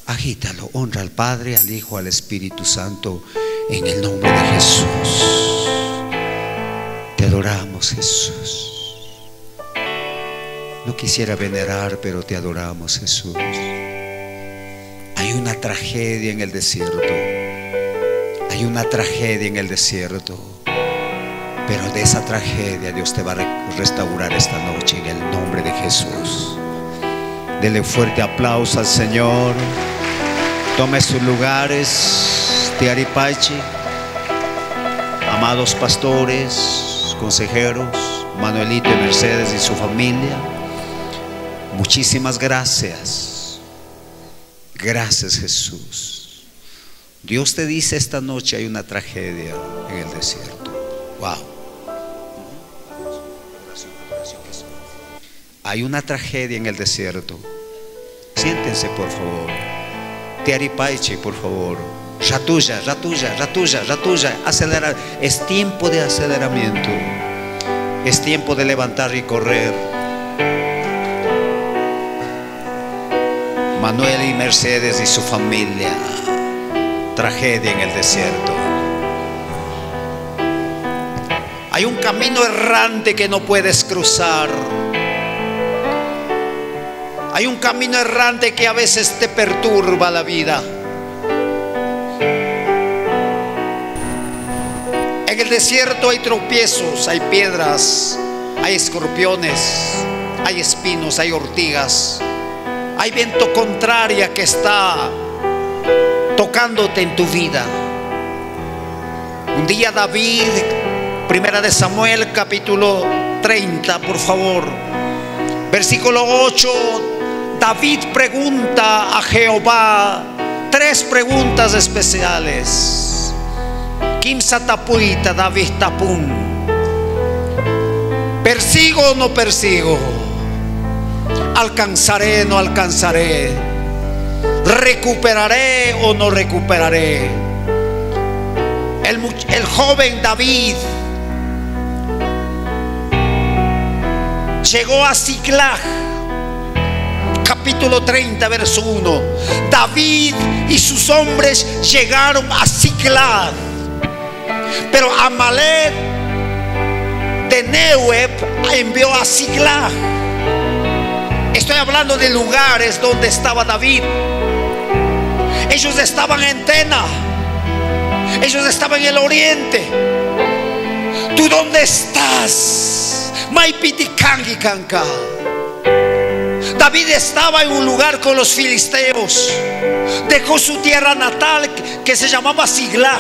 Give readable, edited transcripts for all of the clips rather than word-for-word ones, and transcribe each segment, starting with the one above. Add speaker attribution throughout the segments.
Speaker 1: Agítalo, honra al Padre, al Hijo, al Espíritu Santo, en el nombre de Jesús. Te adoramos, Jesús. No quisiera venerar, pero te adoramos, Jesús. Hay una tragedia en el desierto. Hay una tragedia en el desierto. Pero de esa tragedia Dios te va a restaurar esta noche en el nombre de Jesús. Dele fuerte aplauso al Señor. Tome sus lugares. Tiaripachi. Amados pastores, consejeros, Manuelito y Mercedes y su familia, muchísimas gracias. Gracias, Jesús. Dios te dice esta noche: hay una tragedia en el desierto. Wow. Hay una tragedia en el desierto. Siéntense, por favor. Tiaripaiche, por favor. Ratuya, ratuya, ratuya, ratuya. Acelerar. Es tiempo de aceleramiento. Es tiempo de levantar y correr. Manuel y Mercedes y su familia. Tragedia en el desierto. Hay un camino errante que no puedes cruzar. Hay un camino errante que a veces te perturba la vida. En el desierto hay tropiezos, hay piedras, hay escorpiones, hay espinos, hay ortigas, hay viento contraria que está tocándote en tu vida. Un día David, Primera de Samuel, capítulo 30, por favor, versículo 8. David pregunta a Jehová 3 preguntas especiales. Kim satapuita David tapun. ¿Persigo o no persigo? ¿Alcanzaré o no alcanzaré? ¿Recuperaré o no recuperaré? El joven David llegó a Ziklag, capítulo 30, verso 1. David y sus hombres llegaron a Ziklag, pero Amalek de Nehueb envió a Ziklag. Estoy hablando de lugares donde estaba David. Ellos estaban en Tena. Ellos estaban en el oriente. ¿Tú dónde estás? Maipitikangi kanka. David estaba en un lugar con los filisteos. Dejó su tierra natal que se llamaba Ziklag.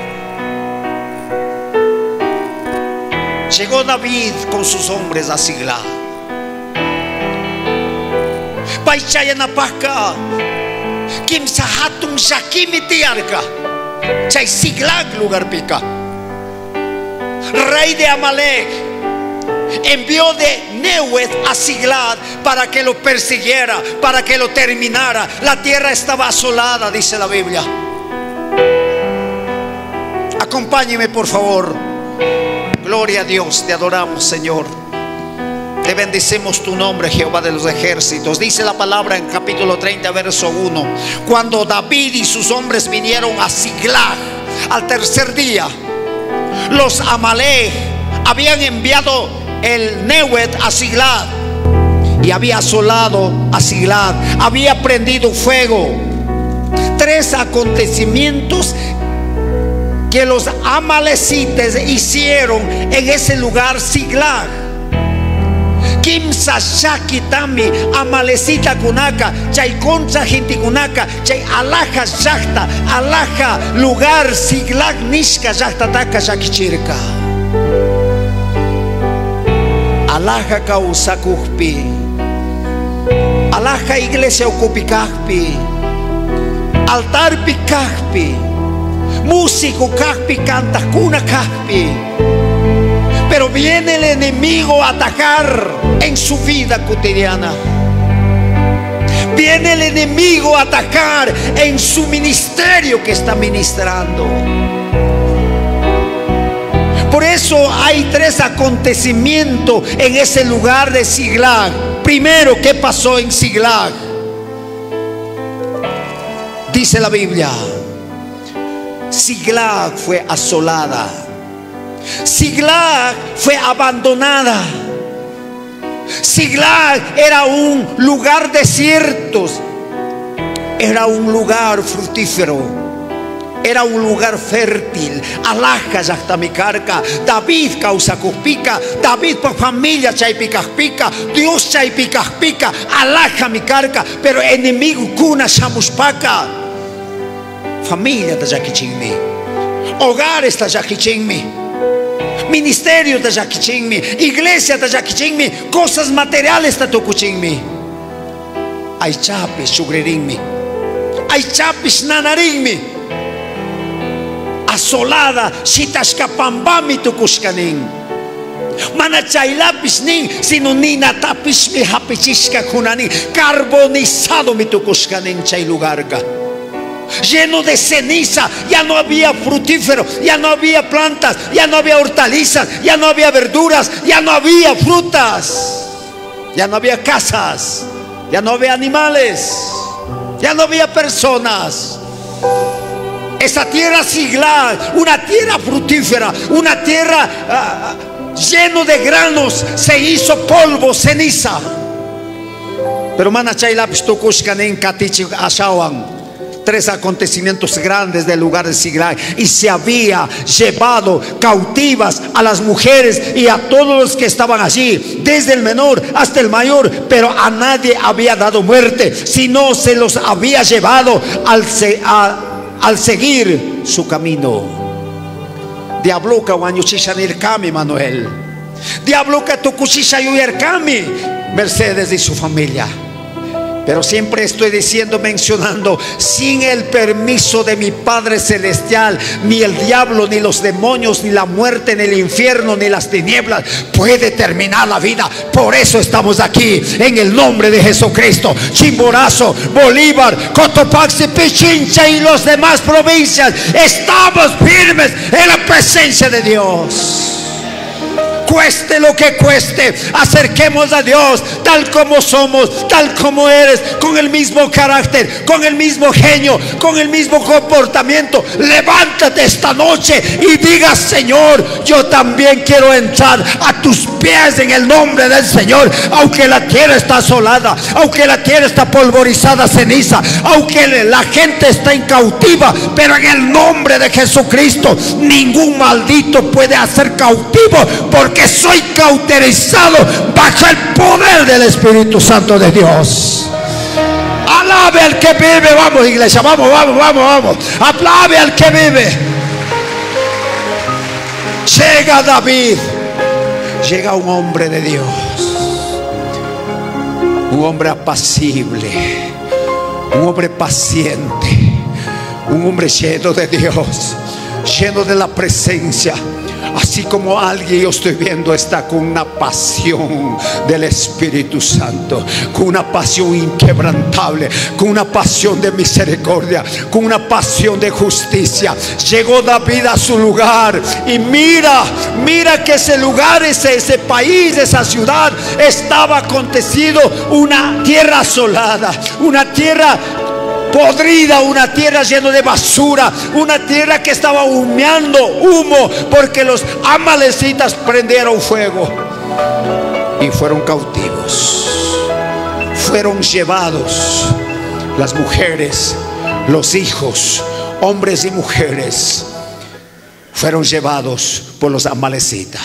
Speaker 1: Llegó David con sus hombres a Ziklag. Paichayanapaka Kim sahatum shakimi tiarka. Chay Ziklag lugar pica. Rey de Amalek envió de Nehueb a Ziklag para que lo persiguiera, para que lo terminara. La tierra estaba asolada, dice la Biblia. Acompáñeme, por favor. Gloria a Dios, te adoramos, Señor. Te bendecimos tu nombre, Jehová de los ejércitos. Dice la palabra en capítulo 30, verso 1. Cuando David y sus hombres vinieron a Ziklag al tercer día, los Amalek habían enviado el Nehueb a Ziklag y había asolado a Ziklag, había prendido fuego. 3 acontecimientos que los amalecitas hicieron en ese lugar Ziklag. Kim sashaki tami amalecita kunaka, chay contra gente kunaka, chay alaja shakta, alaja lugar Ziklag nishka shakta taka shakichirka. Alaja kausakujpi, alaja iglesia okupikajpi, altar pikajpi, músico kajpi, cantakuna kajpi. Pero viene el enemigo a atacar en su vida cotidiana. Viene el enemigo a atacar en su ministerio que está ministrando. Por eso hay 3 acontecimientos en ese lugar de Ziklag. Primero, ¿qué pasó en Ziklag? Dice la Biblia, Siglag fue asolada, Siglag fue abandonada. Siglag era un lugar desierto, era un lugar fructífero, era un lugar fértil. Alaja yachtamicarca, David causa cuspica, David por familia chaypicaspica, Dios chaypicaspica, alaja mi carca, pero enemigo cuna shamuspaca. Familia tayaquichinmi, hogar está yaquichinmi, ministerio tayaquichinmi, iglesia tayaquichinmi, cosas materiales tatocuchinmi. Ay chapis chugreringmi, ay chapis nanaringmi. Asolada shitashkapambami tukushkanin. Mana chaylapis nin, sino ninatapis mi hapichishka kunanin. Carbonizado mi tukushkanin chay lugarga. Lleno de ceniza, ya no había frutífero, ya no había plantas, ya no había hortalizas, ya no había verduras, ya no había frutas, ya no había casas, ya no había animales, ya no había personas. Esa tierra Siglag, una tierra frutífera, una tierra lleno de granos, se hizo polvo, ceniza. Pero mana chaylapis tukushkanin katichi ashawan. Tres acontecimientos grandes del lugar de Siglag, y se había llevado cautivas a las mujeres y a todos los que estaban allí, desde el menor hasta el mayor, pero a nadie había dado muerte, sino se los había llevado al seguir su camino. Diabloka wañuchishanirkami Manuel, Diabloka tukuchishayuyarkami Mercedes y su familia. Pero siempre estoy diciendo, mencionando, sin el permiso de mi Padre Celestial, ni el diablo, ni los demonios, ni la muerte, ni el infierno, ni las tinieblas puede terminar la vida. Por eso estamos aquí, en el nombre de Jesucristo. Chimborazo, Bolívar, Cotopaxi, Pichincha y las demás provincias, estamos firmes en la presencia de Dios. Cueste lo que cueste, acerquemos a Dios tal como somos, tal como eres, con el mismo carácter, con el mismo genio, con el mismo comportamiento. Levántate esta noche y diga: Señor, yo también quiero entrar a tus pies en el nombre del Señor. Aunque la tierra está asolada, aunque la tierra está polvorizada, ceniza, aunque la gente está en cautiva, pero en el nombre de Jesucristo ningún maldito puede hacer cautivo, porque soy cauterizado bajo el poder del Espíritu Santo de Dios. Alabe al que vive. Vamos, iglesia, vamos. Alabe al que vive. Llega David, llega un hombre de Dios, un hombre apacible, un hombre paciente, un hombre lleno de Dios, lleno de la presencia. Así como alguien, yo estoy viendo, está con una pasión del Espíritu Santo, con una pasión inquebrantable, con una pasión de misericordia, con una pasión de justicia. Llegó David a su lugar y mira que ese lugar, ese país, esa ciudad, estaba acontecido una tierra asolada, una tierra podrida, una tierra llena de basura, una tierra que estaba humeando humo, porque los amalecitas prendieron fuego y fueron cautivos, fueron llevados. Las mujeres, los hijos, hombres y mujeres, fueron llevados por los amalecitas.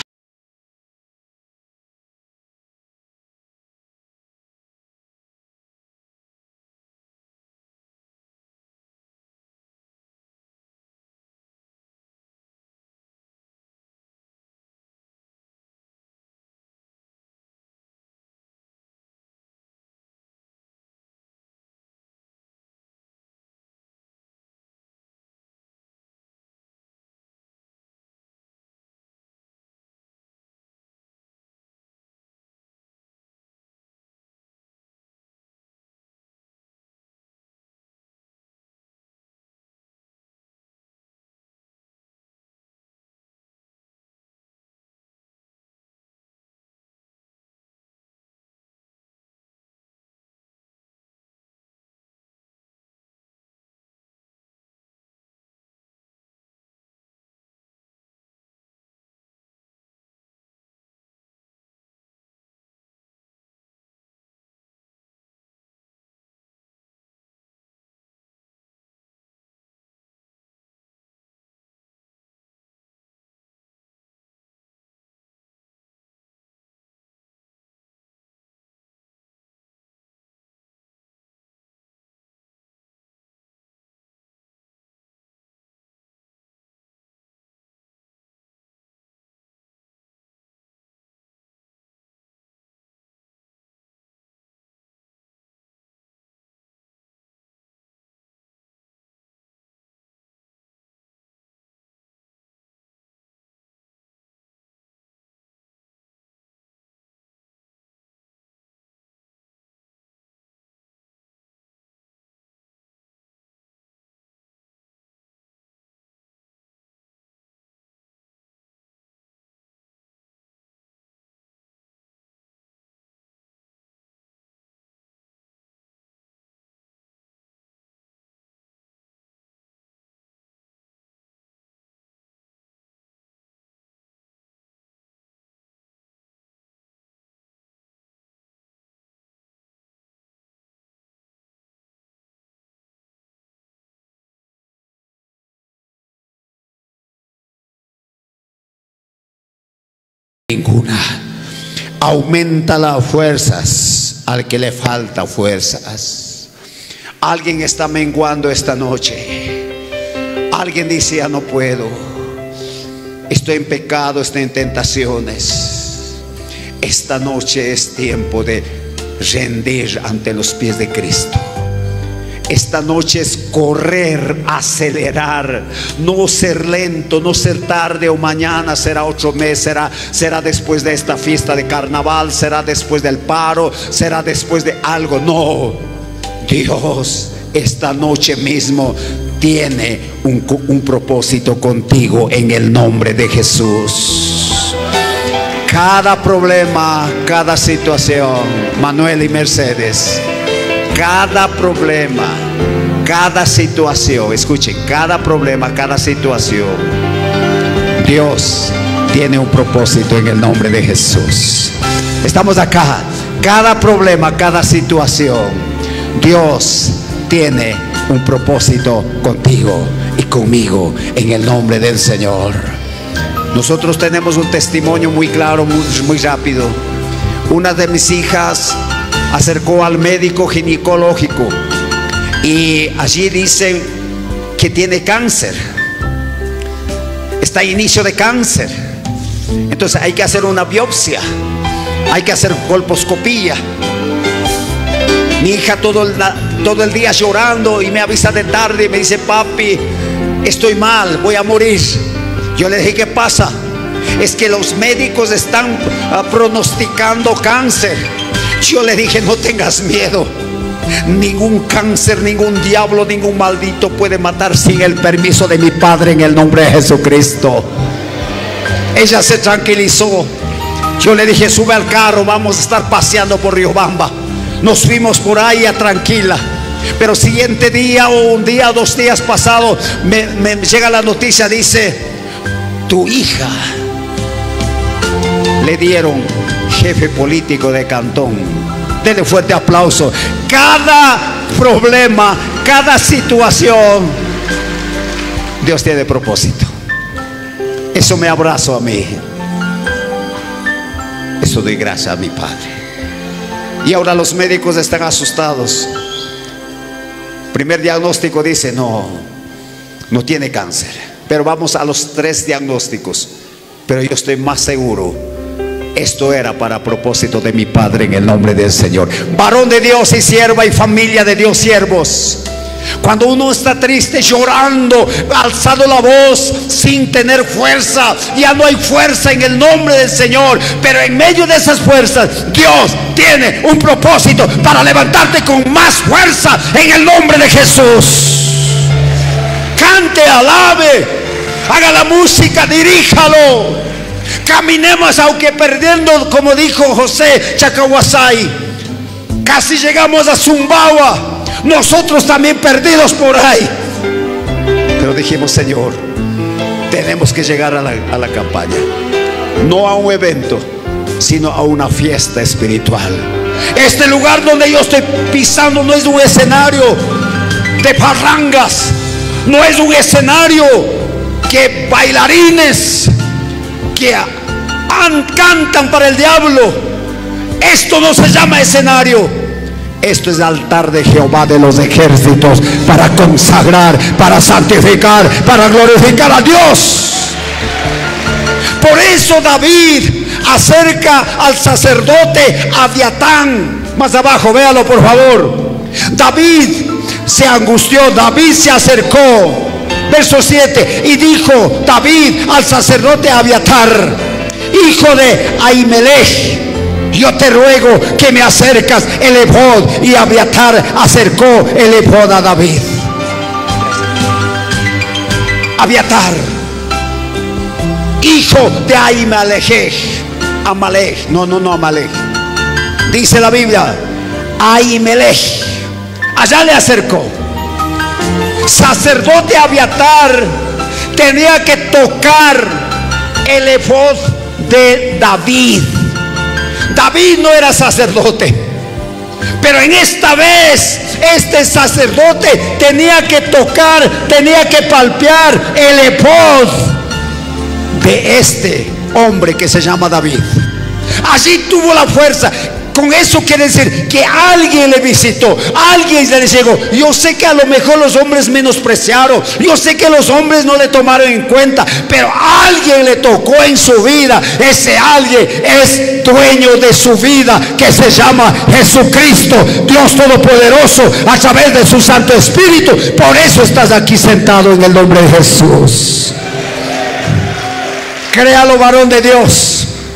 Speaker 1: ninguna. Aumenta las fuerzas al que le falta fuerzas. Alguien está menguando esta noche. Alguien dice: ya no puedo, estoy en pecado, estoy en tentaciones. Esta noche es tiempo de rendir ante los pies de Cristo. Esta noche es correr, acelerar, no ser lento, no ser tarde o mañana, será otro mes, será después de esta fiesta de carnaval, será después del paro, será después de algo. No, Dios esta noche mismo tiene un propósito contigo en el nombre de Jesús. Cada problema, cada situación, Manuel y Mercedes, cada problema, cada situación, escuchen, cada problema, cada situación, Dios tiene un propósito en el nombre de Jesús. Estamos acá. Cada problema, cada situación, Dios tiene un propósito contigo y conmigo en el nombre del Señor. Nosotros tenemos un testimonio muy claro, muy rápido. Una de mis hijas acercó al médico ginecológico y allí dicen que tiene cáncer, está a inicio de cáncer. Entonces hay que hacer una biopsia, hay que hacer colposcopía. Mi hija todo el día llorando y me avisa de tarde y me dice: papi, estoy mal, voy a morir. Yo le dije: ¿qué pasa? Es que los médicos están pronosticando cáncer. Yo le dije: no tengas miedo, ningún cáncer, ningún diablo, ningún maldito puede matar sin el permiso de mi Padre en el nombre de Jesucristo. Ella se tranquilizó. Yo le dije: sube al carro, vamos a estar paseando por Riobamba. Nos fuimos por ahí tranquila. Pero siguiente día o un día, 2 días pasado, me llega la noticia, dice: tu hija le dieron jefe político de cantón. Denle fuerte aplauso. Cada problema, cada situación, Dios tiene propósito. Eso me abrazo a mí. Eso doy gracias a mi Padre. Y ahora los médicos están asustados. Primer diagnóstico dice: no tiene cáncer. Pero vamos a los 3 diagnósticos. Pero yo estoy más seguro, esto era para propósito de mi Padre en el nombre del Señor. Varón de Dios y sierva y familia de Dios, siervos, cuando uno está triste, llorando, alzado la voz sin tener fuerza, ya no hay fuerza en el nombre del Señor, pero en medio de esas fuerzas Dios tiene un propósito para levantarte con más fuerza en el nombre de Jesús. Cante, alabe, haga la música, diríjalo. Caminemos aunque perdiendo, como dijo José Chacahuasay. Casi llegamos a Zumbawa, nosotros también perdidos por ahí. Pero dijimos: Señor, tenemos que llegar a la campaña. No a un evento, sino a una fiesta espiritual. Este lugar donde yo estoy pisando no es un escenario de parrangas, no es un escenario que bailarines que cantan para el diablo. Esto no se llama escenario. Esto es el altar de Jehová de los ejércitos, para consagrar, para santificar, para glorificar a Dios. Por eso David acerca al sacerdote Abiatán. Más abajo, véalo por favor. David se angustió, David se acercó. Verso 7: y dijo David al sacerdote Abiatar, hijo de Ahimelech: yo te ruego que me acercas el ephod. Y Abiatar acercó el ephod a David. Abiatar, hijo de Ahimelech. Amalek, no Amalek. Dice la Biblia: Ahimelech. Allá le acercó. Sacerdote Abiatar tenía que tocar el ephod de David. David no era sacerdote, pero en esta vez este sacerdote tenía que tocar, tenía que palpear el ephod de este hombre que se llama David. Allí tuvo la fuerza. Con eso quiere decir que alguien le visitó, alguien le llegó. Yo sé que a lo mejor los hombres menospreciaron, yo sé que los hombres no le tomaron en cuenta, pero alguien le tocó en su vida. Ese alguien es dueño de su vida, que se llama Jesucristo, Dios Todopoderoso, a través de su Santo Espíritu. Por eso estás aquí sentado en el nombre de Jesús. Créalo, varón de Dios.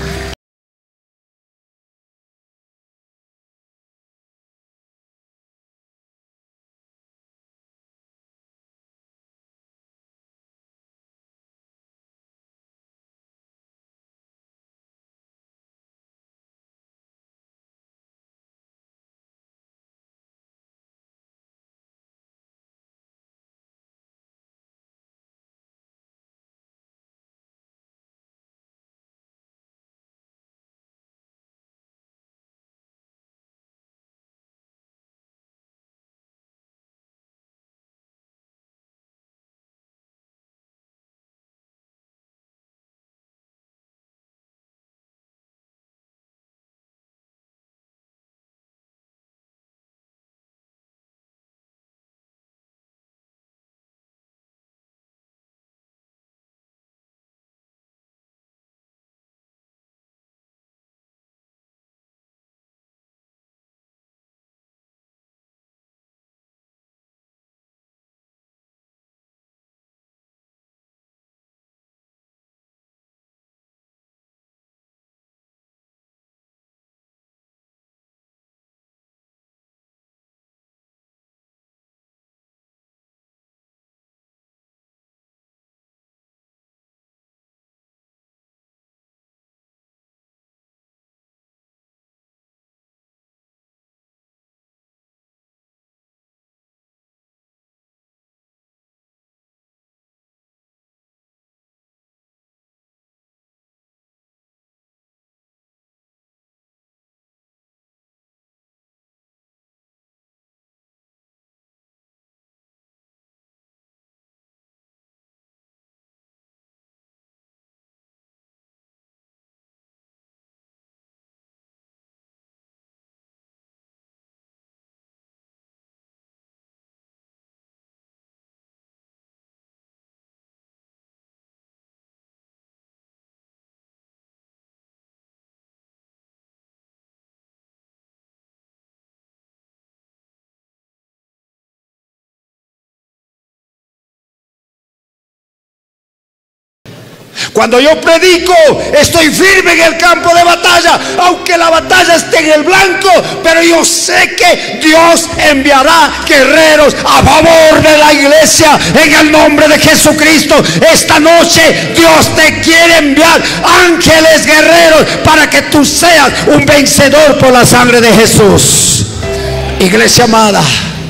Speaker 1: Cuando yo predico, estoy firme en el campo de batalla, aunque la batalla esté en el blanco, pero yo sé que Dios enviará guerreros a favor de la iglesia en el nombre de Jesucristo. Esta noche Dios te quiere enviar ángeles guerreros para que tú seas un vencedor por la sangre de Jesús. Iglesia amada,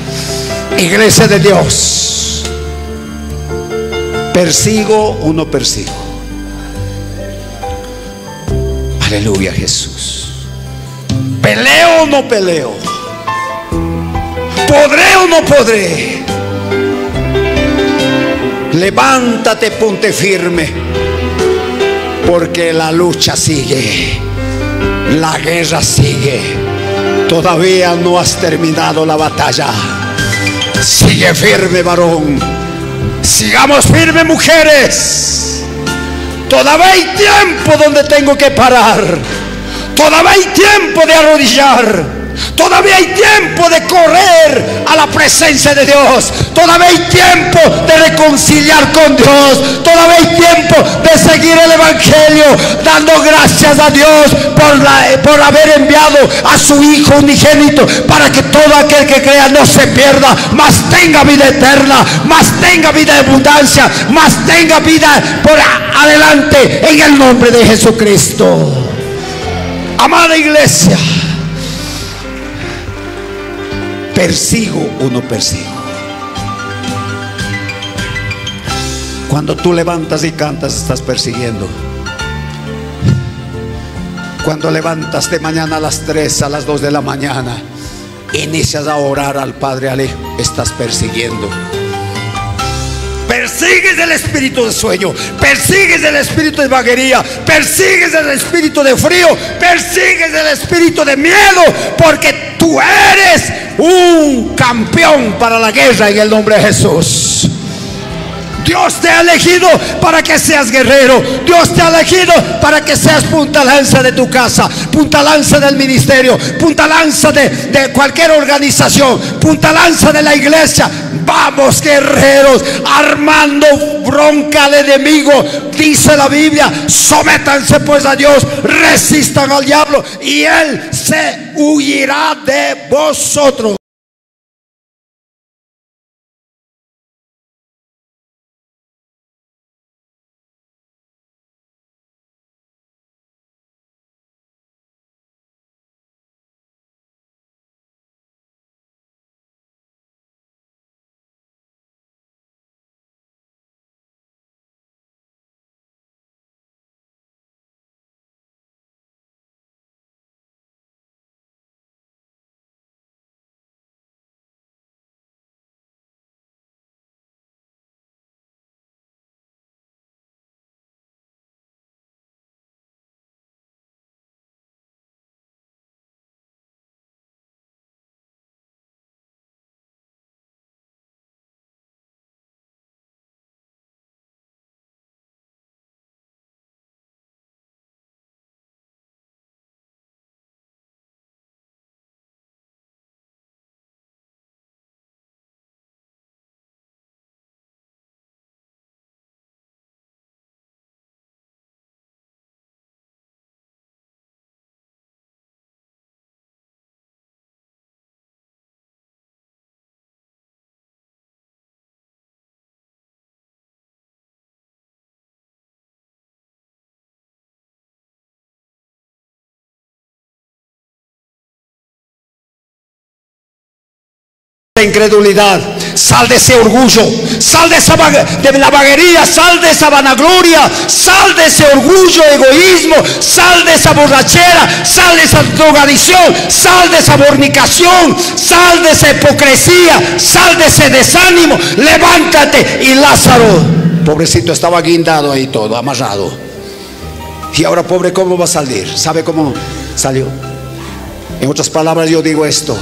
Speaker 1: iglesia de Dios, ¿persigo o no persigo? Aleluya, Jesús. ¿Peleo o no peleo? ¿Podré o no podré? Levántate, ponte firme, porque la lucha sigue, la guerra sigue. Todavía no has terminado la batalla. Sigue firme, varón. Sigamos firmes, mujeres. Todavía hay tiempo donde tengo que parar. Todavía hay tiempo de arrodillar. Todavía hay tiempo de correr a la presencia de Dios. Todavía hay tiempo de reconciliar con Dios. Todavía hay tiempo de seguir el evangelio, dando gracias a Dios por haber enviado a su Hijo unigénito, para que todo aquel que crea no se pierda, mas tenga vida eterna, mas tenga vida de abundancia, mas tenga vida por adelante, en el nombre de Jesucristo. Amada iglesia, ¿persigo o no persigo? Cuando tú levantas y cantas, estás persiguiendo. Cuando levantas de mañana a las 3, a las 2 de la mañana, inicias a orar al Padre, estás persiguiendo. Persigues el espíritu de sueño, persigues el espíritu de vaguería, persigues el espíritu de frío, persigues el espíritu de miedo, porque tú eres un campeón para la guerra en el nombre de Jesús. Dios te ha elegido para que seas guerrero. Dios te ha elegido para que seas punta lanza de tu casa, punta lanza del ministerio, punta lanza de cualquier organización, punta lanza de la iglesia. Vamos, guerreros, armando bronca al enemigo. Dice la Biblia: sométanse pues a Dios, resistan al diablo y él se huirá de vosotros. Incredulidad, sal de ese orgullo, sal de la vaguería, sal de esa vanagloria, sal de ese orgullo, egoísmo, sal de esa borrachera, sal de esa drogadicción, sal de esa fornicación, sal de esa hipocresía, sal de ese desánimo. Levántate. Y Lázaro, pobrecito, estaba guindado ahí todo, amarrado. Y ahora, pobre, ¿cómo va a salir? ¿Sabe cómo salió? En otras palabras, yo digo esto: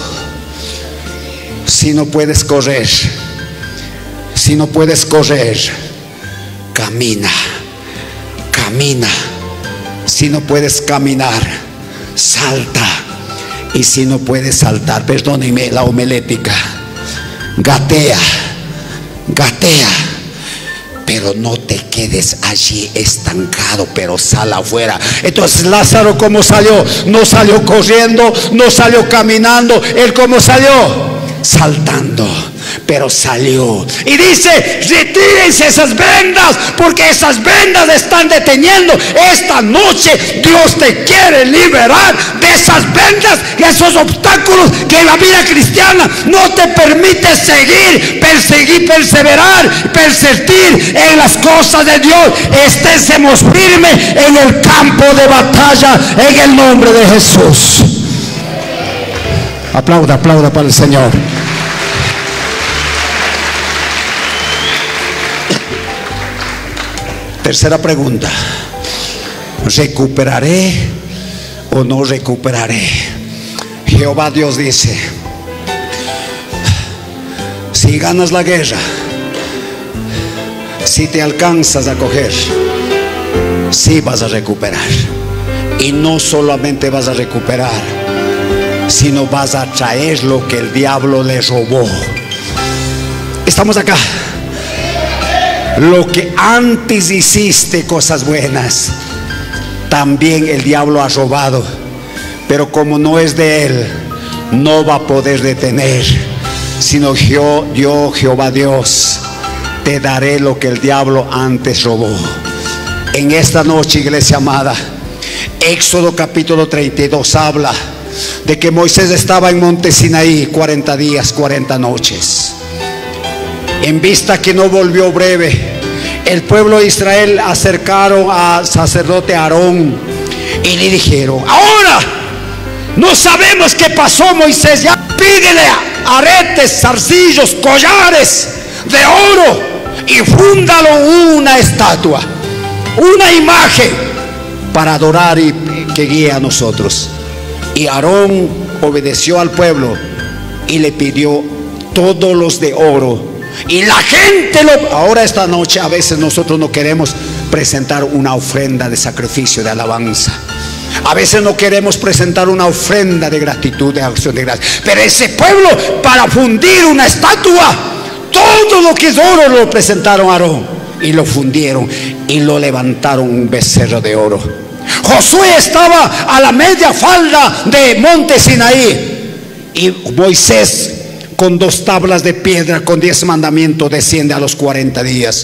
Speaker 1: si no puedes correr, si no puedes correr, camina, camina. Si no puedes caminar, salta. Y si no puedes saltar, perdónenme la homilética, gatea, gatea. Pero no te quedes allí estancado, pero sal afuera. Entonces Lázaro, ¿cómo salió? No salió corriendo, no salió caminando. Él, ¿cómo salió? Saltando, pero salió. Y dice: retírense esas vendas, porque esas vendas están deteniendo. Esta noche Dios te quiere liberar de esas vendas, de esos obstáculos que la vida cristiana no te permite seguir, perseguir, perseverar, persistir en las cosas de Dios. Estemos firmes en el campo de batalla, en el nombre de Jesús. Aplauda, aplauda para el Señor. Tercera pregunta: ¿recuperaré o no recuperaré? Jehová Dios dice: si ganas la guerra, si te alcanzas a coger, sí vas a recuperar. Y no solamente vas a recuperar, sino vas a traer lo que el diablo le robó. Estamos acá. Lo que antes hiciste cosas buenas, también el diablo ha robado. Pero como no es de él, no va a poder detener. Sino yo, Jehová Dios, te daré lo que el diablo antes robó. En esta noche, iglesia amada, Éxodo capítulo 32 habla de que Moisés estaba en monte Sinaí 40 días, 40 noches. En vista que no volvió breve, el pueblo de Israel acercaron al sacerdote Aarón y le dijeron: ahora no sabemos qué pasó, Moisés, ya pídele aretes, zarcillos, collares de oro
Speaker 2: y fúndalo una estatua, una imagen para adorar y que guíe a nosotros. Y Aarón obedeció al pueblo y le pidió todos los de oro. Y la gente ahora esta noche a veces nosotros no queremos presentar una ofrenda de sacrificio, de alabanza. A veces no queremos presentar una ofrenda de gratitud, de acción de gracias. Pero ese pueblo, para fundir una estatua, todo lo que es oro lo presentaron a Aarón y lo fundieron y lo levantaron un becerro de oro. Josué estaba a la media falda de monte Sinaí y Moisés con 2 tablas de piedra con 10 mandamientos desciende a los 40 días,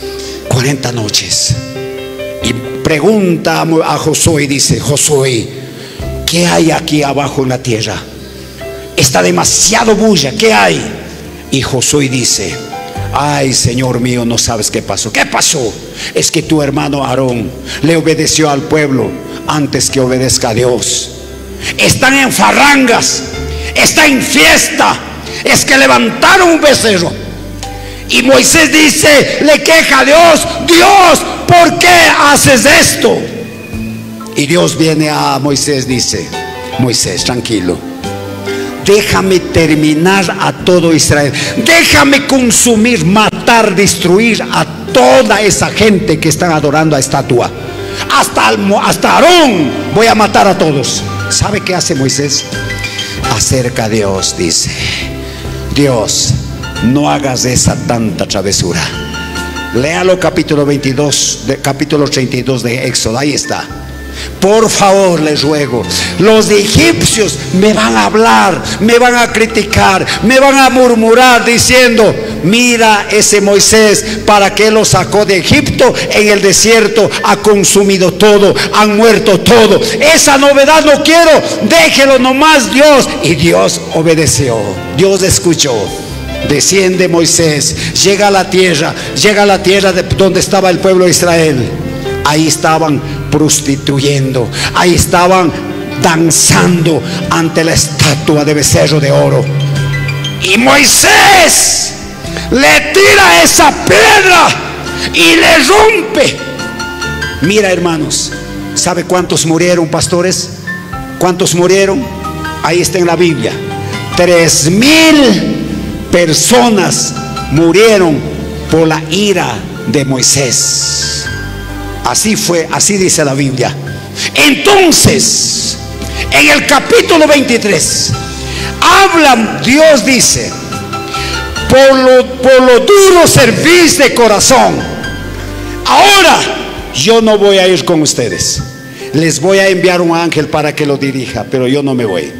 Speaker 2: 40 noches, y pregunta a Josué y dice: Josué, ¿qué hay aquí abajo en la tierra? Está demasiado bulla, ¿qué hay? Y Josué dice: ay, Señor mío, no sabes qué pasó. ¿Qué pasó? Es que tu hermano Aarón le obedeció al pueblo antes que obedezca a Dios. Están en farrangas, está en fiesta, es que levantaron un becerro. Y Moisés dice, le queja a Dios: Dios, ¿por qué haces esto? Y Dios viene a Moisés, dice: Moisés, tranquilo, déjame terminar a todo Israel, déjame consumir, matar, destruir a toda esa gente que están adorando a estatua. Hasta Aarón voy a matar a todos. ¿Sabe qué hace Moisés? Acerca a Dios, dice: Dios, no hagas esa tanta travesura. Léalo capítulo 22, capítulo 32 de Éxodo, ahí está. Por favor, les ruego, los egipcios me van a hablar, me van a criticar, me van a murmurar diciendo: mira, ese Moisés, para que lo sacó de Egipto, en el desierto ha consumido todo, han muerto todo. Esa novedad no quiero, déjelo nomás, Dios. Y Dios obedeció, Dios escuchó. Desciende Moisés, llega a la tierra de donde estaba el pueblo de Israel. Ahí estaban prostituyendo, ahí estaban danzando ante la estatua de becerro de oro. Y Moisés le tira esa piedra y le rompe. Mira, hermanos, ¿sabe cuántos murieron, pastores? ¿Cuántos murieron? Ahí está en la Biblia. 3,000 personas murieron por la ira de Moisés. Así fue, así dice la Biblia. Entonces, en el capítulo 23 habla, Dios dice: por lo duro servís de corazón, ahora yo no voy a ir con ustedes, les voy a enviar un ángel para que lo dirija, pero yo no me voy.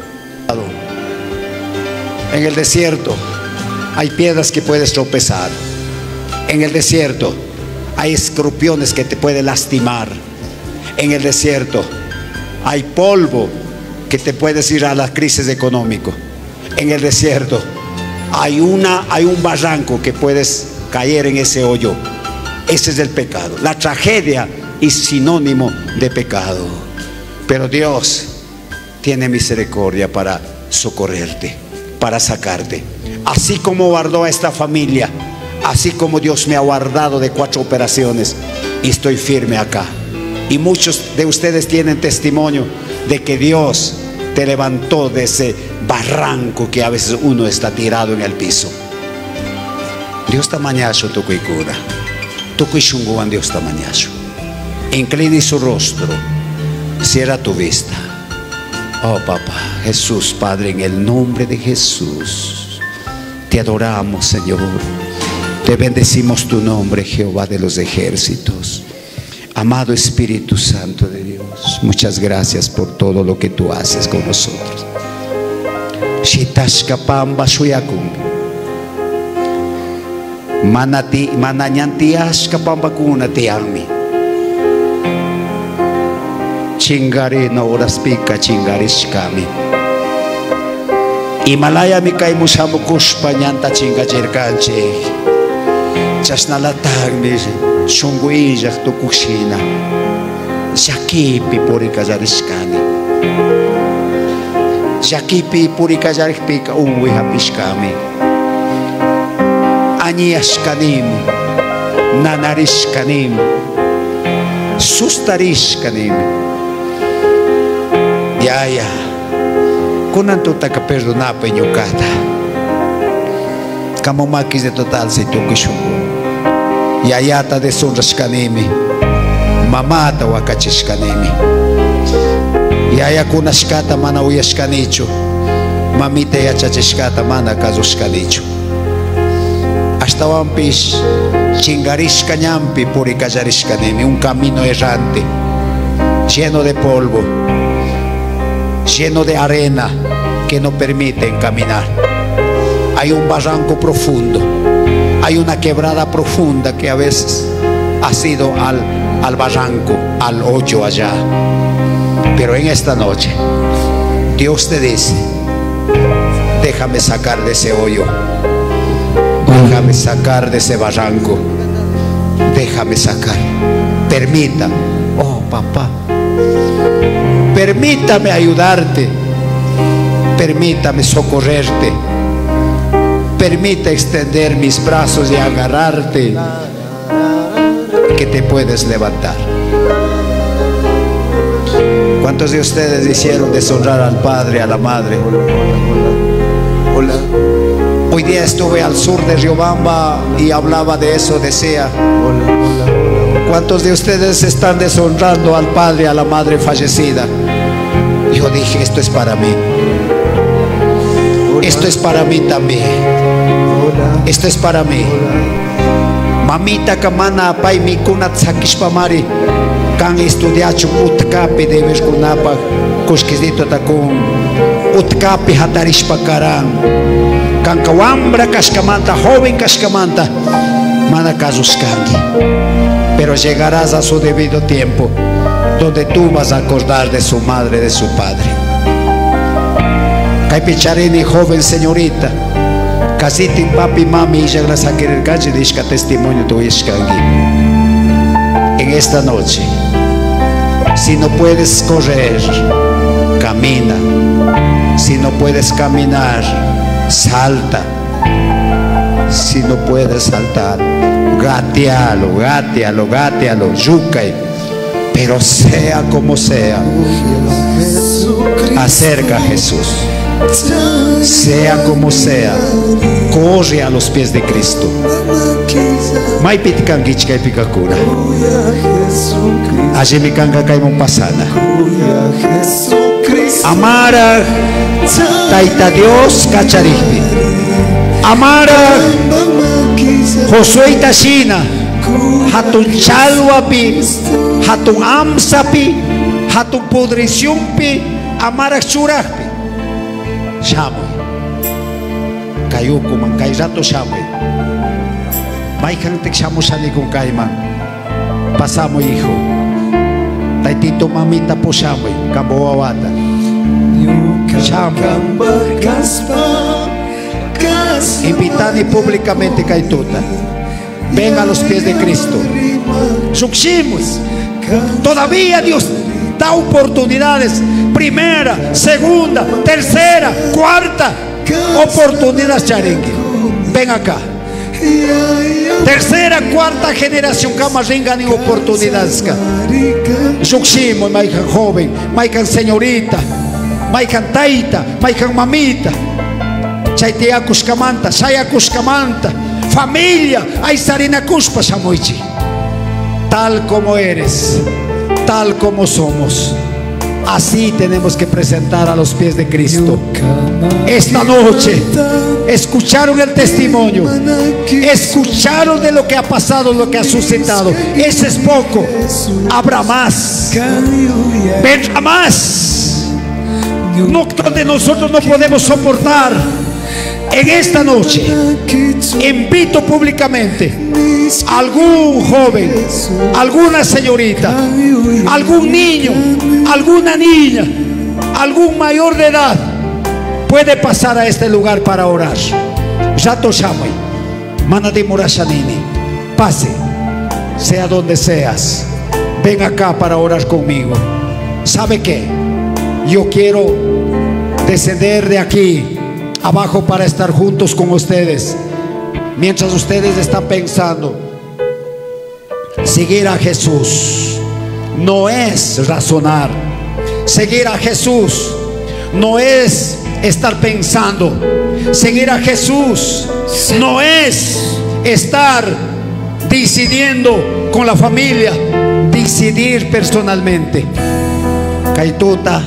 Speaker 2: En el desierto hay piedras que puedes tropezar. En el desierto hay escorpiones que te pueden lastimar. En el desierto hay polvo que te puedes ir a la crisis económica. En el desierto hay un barranco que puedes caer en ese hoyo. Ese es el pecado. La tragedia es sinónimo de pecado. Pero Dios tiene misericordia para socorrerte, para sacarte. Así como guardó a esta familia, así como Dios me ha guardado de 4 operaciones, y estoy firme acá. Y muchos de ustedes tienen testimonio de que Dios te levantó de ese barranco que a veces uno está tirado en el piso. Dios está mañacho, toco y cura. Toco y shunguan, Dios está mañacho. Incline su rostro, cierra tu vista. Oh papá, Jesús, Padre, en el nombre de Jesús, te adoramos, Señor. Te bendecimos tu nombre, Jehová de los ejércitos. Amado Espíritu Santo de Dios, muchas gracias por todo lo que tú haces con nosotros. Shitashkapamba shuyakun manati mananyantiashkapamba kunatiami chingari no horas pica chingarishkami Himalaya mi kay musamukushpa nyanta chingacherkanche chasnalatag mi shunguijak tukushina shakipi purikazarishkani shakipi purikazarishpika unwi hapishkami añashkanim nanarishkanim, sustarishkanim. Ya, kunan tutaka perdonapa ñukata. Kamo makis de total se tukishuku. Yayata deshonrashkanimi, mamata wakachishkanimi. Yaya kunashkata mana uyashkanichu, mamita yachachishkata mana kazushkanichu. Hasta wampish chingarishkañampi purikayarishkanimi, un camino errante, lleno de polvo, lleno de arena que no permiten caminar. Hay un barranco profundo, hay una quebrada profunda que a veces ha sido al barranco, al hoyo allá. Pero en esta noche Dios te dice: déjame sacar de ese hoyo, déjame sacar de ese barranco, déjame sacar. Permita, oh papá, permítame ayudarte, permítame socorrerte, permita extender mis brazos y agarrarte, que te puedes levantar. ¿Cuántos de ustedes hicieron deshonrar al padre, a la madre? Hola. Hoy día estuve al sur de Riobamba y hablaba de eso, decía: ¿cuántos de ustedes están deshonrando al padre, a la madre fallecida? Yo dije: esto es para mí. Esto es para mí también. Esto es para mí. Mamita kamana pay mikuna tsakishpamari kan estudiachu utkapi debes kunapa kushkizito takun utkapi hatarishpakaran kan kawambra kashkamanta, joven kashkamanta, mana kazushkangi. Pero llegarás a su debido tiempo donde tú vas a acordar de su madre, de su padre. Kay picharini, joven señorita, casiti papi mami ya la saquer calle disca testimonio tu ishkangi. En esta noche, si no puedes correr, camina. Si no puedes caminar, salta. Si no puedes saltar, gatealo, gatealo, gatealo, yucay. Pero sea como sea, acerca a Jesús. Sea como sea, corre a los pies de Cristo. Allí mi canga caimon pasana. Amara Taita Dios cacharihpi. Amara Josué Tashina. Hatun chalwapi, hatun amsapi, hatun pudrisyumpi, amara churahpi. Shamoy kayuku man kay rato shamoy maikantik shamushani con kayman pasamo hijo taitito mamita po shamoy kambowawata shamoy invitani públicamente kaytuta venga a los pies de Cristo. Sukshimos. Todavía Dios da oportunidades, primera, segunda, tercera, cuarta oportunidad, charengue. Ven acá. Tercera, cuarta generación, kama ringan oportunidades. Sukshimo, maikan joven, maikan señorita, maikan taita, maikan mamita, chaitea kushkamanta, shaya kushkamanta, familia, aisarina kushpa shamoichi. Tal como eres, tal como somos, así tenemos que presentar a los pies de Cristo. Esta noche escucharon el testimonio, escucharon de lo que ha pasado, lo que ha suscitado. Ese es poco, habrá más, vendrá más. No, donde nosotros no podemos soportar. En esta noche invito públicamente a algún joven, alguna señorita, algún niño, alguna niña, algún mayor de edad, puede pasar a este lugar para orar. Rato Shamoy, Manadi Murashanini, pase, sea donde seas, ven acá para orar conmigo. ¿Sabe qué? Yo quiero descender de aquí abajo para estar juntos con ustedes. Mientras ustedes están pensando Seguir a Jesús no es razonar. Seguir a Jesús no es estar pensando. Seguir a Jesús no es estar decidiendo con la familia. Decidir personalmente. Kaituta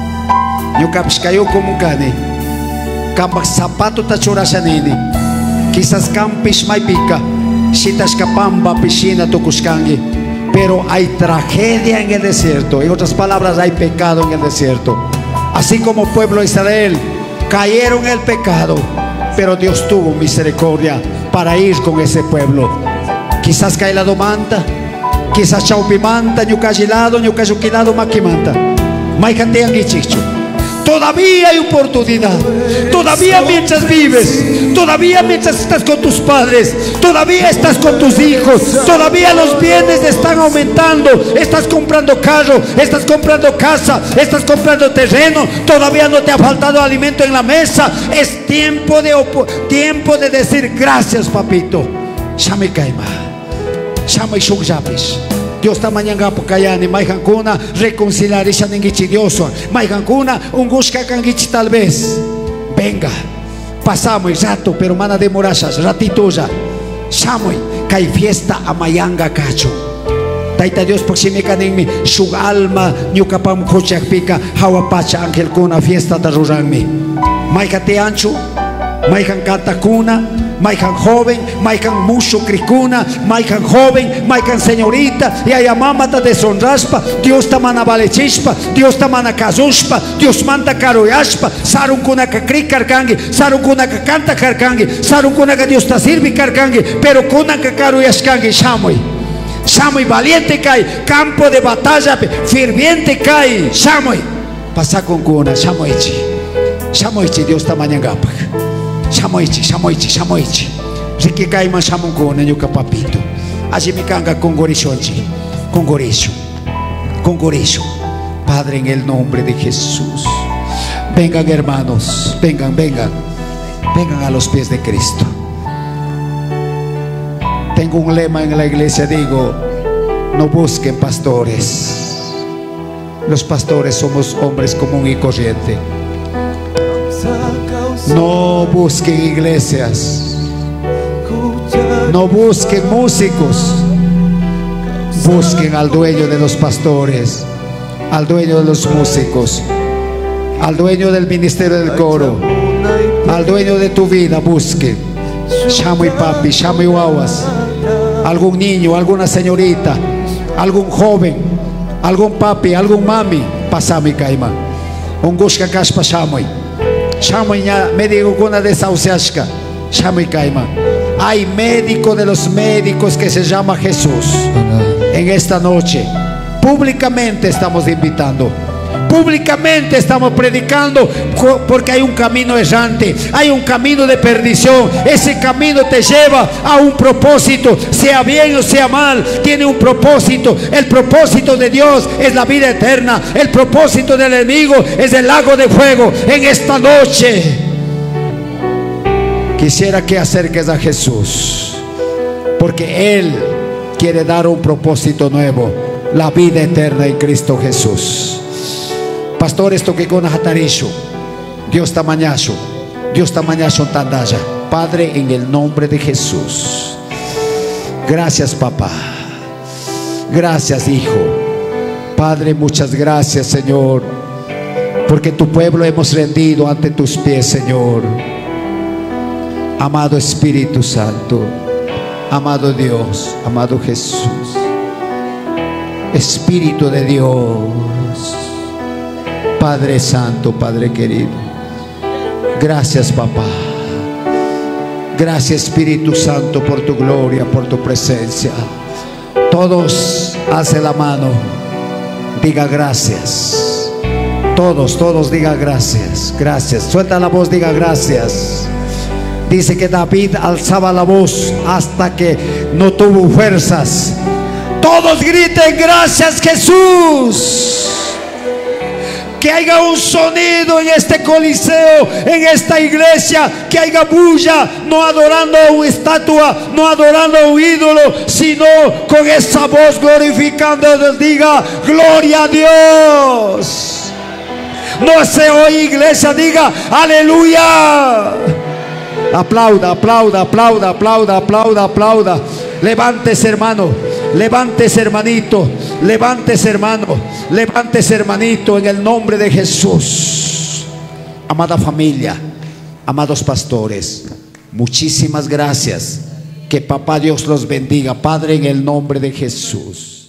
Speaker 2: Yukapshkayo como cane Kambak zapato tachurashanini. Quizás campish maipica Shitashkapamba piscina tokuskangi. Pero hay tragedia en el desierto. En otras palabras, hay pecado en el desierto. Así como pueblo de Israel cayeron en el pecado, pero Dios tuvo misericordia para ir con ese pueblo. Quizás cae la domanta, quizás chaupimanta, ñucayilado, ñucayuquilado, maquimanta. Maicantean y chicho. Todavía hay oportunidad. Todavía mientras vives, todavía mientras estás con tus padres, todavía estás con tus hijos, todavía los bienes están aumentando. Estás comprando carro, estás comprando casa, estás comprando terreno. Todavía no te ha faltado alimento en la mesa. Es tiempo de decir gracias, papito. Shame kaima, shame shugjapish. Dios está mañana por callani, maijancuna reconciliar y shanengichidioso, maijancuna un gushka kangichi tal vez. Venga, pasamos rato, pero mana demorashas, ratito ya. Shamoy, kai fiesta a mayanga cacho. Taita Dios proximicanenmi, shug alma, nyukapam kochakpika, hawapacha ángel kuna fiesta da ruranmi. Maijate ancho, maijan katakuna. Maican joven, maican mucho cricuna, maican joven, maican señorita, y hay mamata de sonraspa, Dios tamana valechispa, Dios tamana kazushpa, Dios manta karoyashpa, sarun kuna kakri karkangi, sarun kuna kakanta karkangi, sarun kuna que Dios ta sirvi karkangi, pero kuna kakaroyashkangi, shamoy, shamoy valiente kai, campo de batalla, ferviente kai, shamoy, pasa con kuna, shamoychi, shamoychi, Dios tamana gapak. Shamoichi, shamoichi, shamoichi. Riki kaima shamunkona yuka papito. Allí me canga con gorichonchi, con goricho, con goricho. Padre, en el nombre de Jesús. Vengan, hermanos, vengan, vengan, vengan a los pies de Cristo. Tengo un lema en la iglesia, digo, no busquen pastores. Los pastores somos hombres común y corriente. No busquen iglesias, no busquen músicos, busquen al dueño de los pastores, al dueño de los músicos, al dueño del ministerio del coro, al dueño de tu vida. Busquen. Chamo y papi, chamo y guaguas, algún niño, alguna señorita, algún joven, algún papi, algún mami. Pasami caima, un gushka kashpa chamoy. Chamoy médico con una desahuciashka. Chamoy caima. Hay médico de los médicos que se llama Jesús. En esta noche públicamente estamos invitando, públicamente estamos predicando, porque hay un camino errante, hay un camino de perdición. Ese camino te lleva a un propósito, sea bien o sea mal, tiene un propósito. El propósito de Dios es la vida eterna, el propósito del enemigo es el lago de fuego. En esta noche quisiera que acerques a Jesús, porque Él quiere dar un propósito nuevo, la vida eterna en Cristo Jesús. Pastores, toque con Hatarishu, Dios tamañazo, Dios tamañazo tandaya. Padre, en el nombre de Jesús, gracias papá, gracias hijo. Padre, muchas gracias Señor, porque tu pueblo hemos rendido ante tus pies, Señor. Amado Espíritu Santo, amado Dios, amado Jesús, Espíritu de Dios, Padre Santo, Padre querido, gracias papá, gracias Espíritu Santo por tu gloria, por tu presencia. Todos alcen la mano, diga gracias. Todos diga gracias, gracias. Suelta la voz, diga gracias. Dice que David alzaba la voz hasta que no tuvo fuerzas. Todos griten gracias Jesús. que haya un sonido en este coliseo, en esta iglesia, que haya bulla, no adorando a una estatua, no adorando a un ídolo, sino con esa voz glorificando, diga gloria a Dios. No se oye, iglesia, diga aleluya. Aplauda, aplauda, aplauda, aplauda, aplauda, aplauda. Levántese, hermano, levántese, hermanito, levántese, hermano, levántese, hermanito, en el nombre de Jesús. Amada familia, amados pastores, muchísimas gracias. Que papá Dios los bendiga, Padre, en el nombre de Jesús.